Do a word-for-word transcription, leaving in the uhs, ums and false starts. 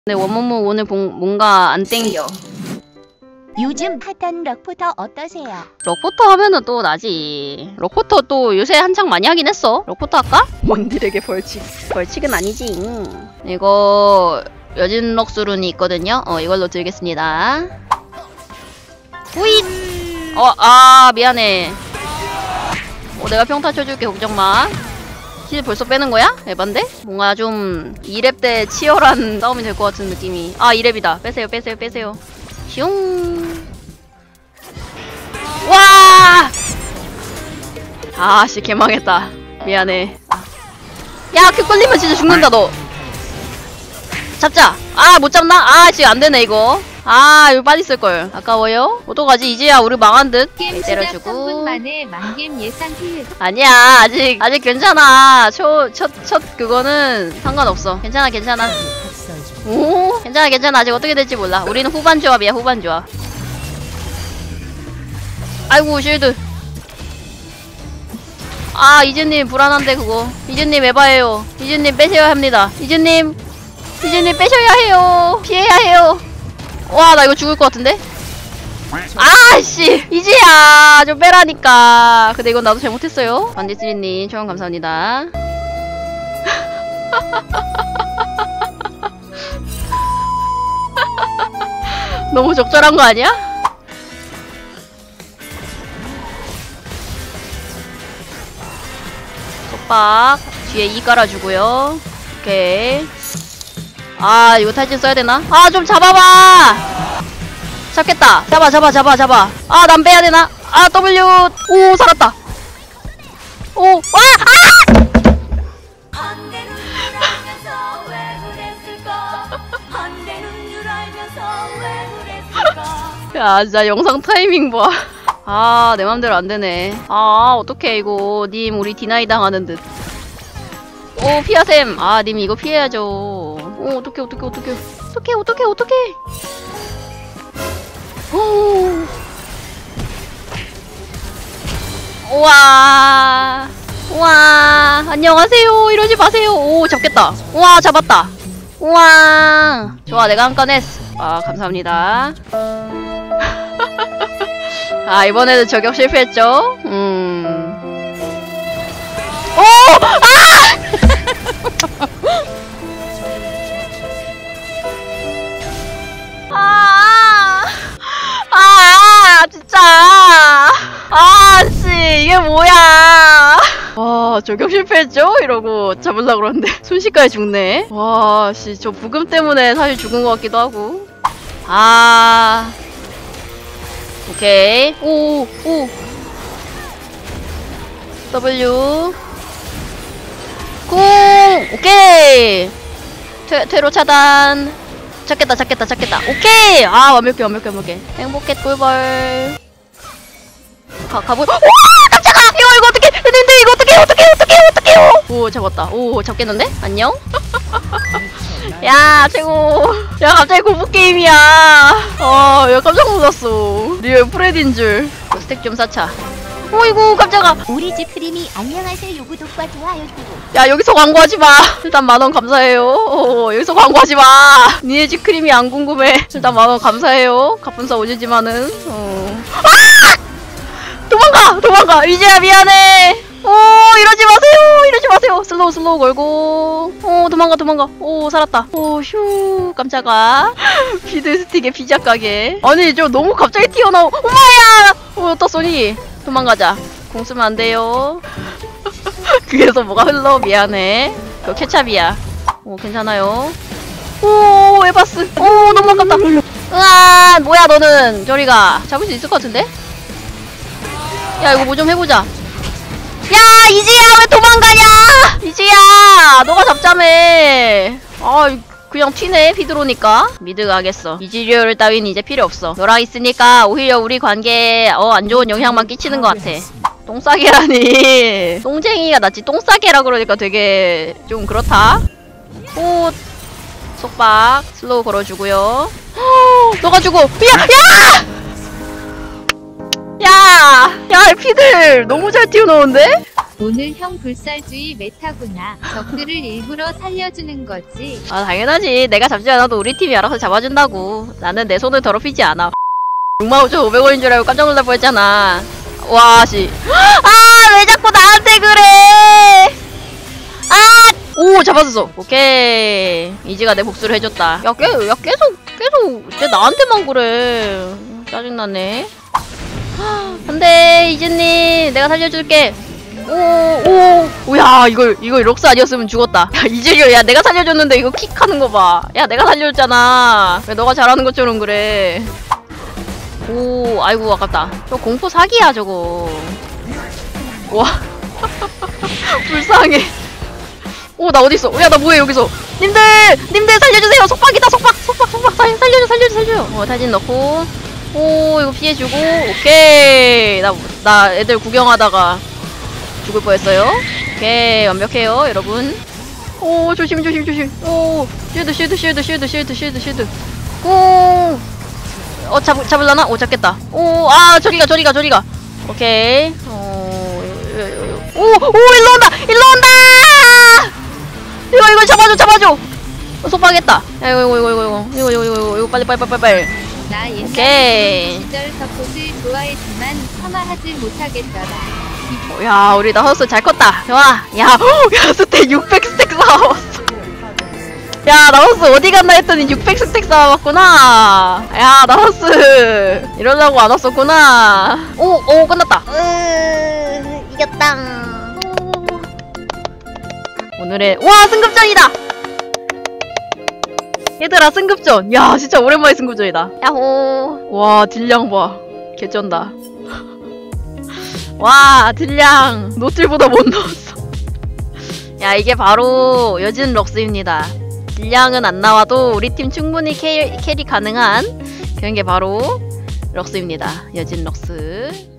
근데 원모모 오늘 봉, 뭔가 안 땡겨. 요즘 핫한 럭포터 어떠세요? 럭포터 하면은 또 나지. 럭포터 또 요새 한창 많이 하긴 했어. 럭포터 할까? 원딜에게 벌칙. 벌칙은 아니지. 이거 여진 럭수룬이 있거든요. 어 이걸로 들겠습니다. 후잇! 어, 아 미안해. 어, 내가 평타 쳐줄게. 걱정마. 힐 벌써 빼는 거야? 에반데? 뭔가 좀 이 렙 때 치열한 싸움이 될 것 같은 느낌이. 아 이 렙이다. 빼세요 빼세요 빼세요. 슝. 와! 아씨 개망했다. 미안해. 야 큐 걸리면 진짜 죽는다 너. 잡자. 아 못 잡나? 아 지금 안 되네 이거. 아 이거 빨리 쓸걸. 아까워요? 어떡하지? 이제야 우리 망한 듯. 때려주고. 삼 분 만에 만겜 예상 힐. 아니야 아직 아직 괜찮아. 초, 첫, 첫 그거는 상관없어. 괜찮아 괜찮아. 오 괜찮아 괜찮아. 아직 어떻게 될지 몰라. 우리는 후반 조합이야 후반 조합. 아이고 쉴드. 아 이즈님 불안한데 그거. 이즈님 에바예요. 이즈님 빼셔야 합니다. 이즈님 이즈님 빼셔야 해요. 피해야 해요. 와 나 이거 죽을 것 같은데? 아씨 이지야 좀 빼라니까. 근데 이건 나도 잘못했어요. 반디스리님 초원 감사합니다. 너무 적절한 거 아니야? 속박 뒤에 이 깔아주고요. 오케이. 아 이거 탈진 써야 되나? 아 좀 잡아봐. 잡겠다. 잡아 잡아 잡아 잡아. 아 난 빼야 되나? 아 W. 오 살았다. 오 와! 아! 야 진짜 영상 타이밍 봐. 아 내 맘대로 안 되네. 아 어떡해 이거. 님 우리 디나이 당하는 듯. 오 피하셈. 아 님 이거 피해야죠. 오 어떡해 어떡해 어떡해 어떡해 어떡해 어떡해. 오 우와 우와 안녕하세요. 이러지 마세요. 오 잡겠다. 우와 잡았다. 우와 좋아 내가 한 건 했어. 아 감사합니다. 아 이번에는 저격 실패했죠. 음 오! 아! 아! 아! 진짜! 아, 씨, 이게 뭐야! 와, 저격 실패했죠? 이러고 잡으려고 그러는데 순식간에 죽네. 와, 씨, 저 부금 때문에 사실 죽은 것 같기도 하고. 아. 오케이. 오, 오. W. 공! 오케이! 퇴, 퇴로 차단. 찾겠다, 찾겠다, 찾겠다. 오케이! 아, 완벽해, 완벽해, 완벽해. 행복해, 꿀벌. 가, 가보, 와! 깜짝아! 이거, 이거 어떡해! 근데 이거 어떡해! 어떡해! 어떡해! 어떡해요! 오, 잡았다. 오, 잡겠는데? 안녕? 야, 최고. 야, 갑자기 공포게임이야. 아, 야, 깜짝 놀랐어. 리얼 프레디인 줄. 스택 좀 쌓자. 어이구 깜짝아. 우리 집 크림이 안녕하세요. 구독과 좋아요 주고. 야 여기서 광고하지 마. 일단 만원 감사해요. 어, 여기서 광고하지 마. 니네 집 크림이 안 궁금해. 일단 만원 감사해요. 갑분싸 오지지만은. 어. 아! 도망가 도망가. 이제야 미안해. 오 이러지 마세요. 이러지 마세요. 슬로우 슬로우 걸고. 오 도망가 도망가. 오 살았다. 오휴 깜짝아. 피드 스틱에 피자 가게. 아니 저 너무 갑자기 튀어나오. 엄마야. 오 또 소니. 도망가자. 공 쓰면 안 돼요. 그래서 뭐가 흘러. 미안해. 그거 케찹이야. 오 괜찮아요. 오 에바스. 오 너무 아깝다. 으아 뭐야 너는. 저리가. 잡을 수 있을 것 같은데? 야 이거 뭐 좀 해보자. 야 이지야 왜 도망가냐. 이지야 너가 잡자며. 아 그냥 튀네 피드로니까. 미드 가겠어. 이지리얼 따윈 이제 필요 없어. 너랑 있으니까 오히려 우리 관계에 어 안좋은 영향만 끼치는 것 같아. 똥싸개라니. 똥쟁이가 낫지 똥싸개라 그러니까 되게 좀 그렇다. 오 속박 슬로우 걸어주고요. 너가 죽어. 야! 야! 야! 야 피들 너무 잘 튀어나오는데? 오늘 형 불살주의 메타구나. 적들을 일부러 살려주는 거지. 아 당연하지. 내가 잡지 않아도 우리 팀이 알아서 잡아준다고. 나는 내 손을 더럽히지 않아. 육만 오천오백 원인 줄 알고 깜짝 놀랄 뻔했잖아. 와씨. 아 왜 자꾸 나한테 그래. 아! 오 잡았어. 오케이. 이지가 내 복수를 해줬다. 야, 깨, 야 계속 계속 쟤 나한테만 그래. 짜증나네. 안돼 이지님 내가 살려줄게. 오오 오야 이거 이거 럭스 아니었으면 죽었다. 야 이즈리오 야 내가 살려줬는데 이거 킥하는 거 봐. 야 내가 살려줬잖아. 왜 너가 잘하는 것처럼 그래. 오 아이고 아깝다. 저 공포 사기야 저거. 와 불쌍해. 오 나 어딨어. 야 나 뭐해 여기서. 님들 님들 살려주세요. 속박이다 속박 속박 속박 살, 살려줘 살려줘 살려줘. 어 타진 넣고 오 이거 피해주고. 오케이 나, 나 애들 구경하다가 죽을 뻔했어요. 오케이 완벽해요 여러분. 오 조심 조심 조심. 오 쉴드 쉴드 쉴드 쉴드 쉴드 쉴드 쉴드. 오 어 잡, 잡을라나? 오 잡겠다. 오 아 저리가 저리가 저리가. 오케이. 오오 오 일로 온다 일로 온다. 이거 이거 잡아줘 잡아줘. 어, 속박했다. 이거 이거 이거 이거 이거 이거 이거 이거 빨리 빨리 빨리 빨리. 나 옛날 오케이. 시절 서폿을 좋아했지만 참아하지 못하겠더라. 야 우리 나우스 잘 컸다. 좋아. 야, 야 스택 육백 스택 쌓아왔어. 야 나우스 어디 갔나 했더니 육백 스택 쌓아왔구나. 야 나우스 이러려고 안 왔었구나. 오오 끝났다. 으 이겼다. 오늘의 와 승급전이다. 얘들아 승급전. 야 진짜 오랜만에 승급전이다. 야호. 와 딜량 봐. 개쩐다. 와 딜량 노틸보다 못 넣었어. 야 이게 바로 여진 럭스입니다. 딜량은 안 나와도 우리 팀 충분히 캐, 캐리 가능한 그런 게 바로 럭스입니다. 여진 럭스.